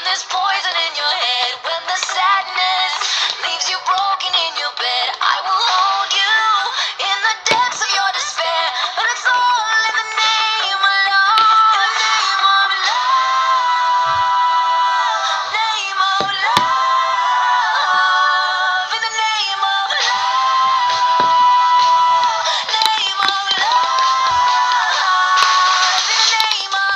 there's poison in your head, when the sadness leaves you broken in your bed, I will hold you in the depths of your despair. And it's all in the name of love. In the name of love. Name of love. In the name of love. Name of love. In the name of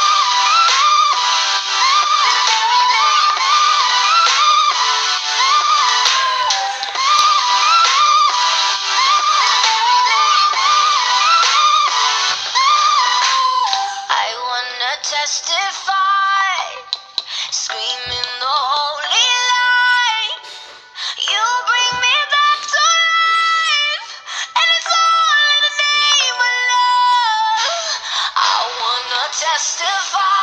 I wanna testify, screaming the holy light. You bring me back to life, and it's all in the name of love. I wanna testify.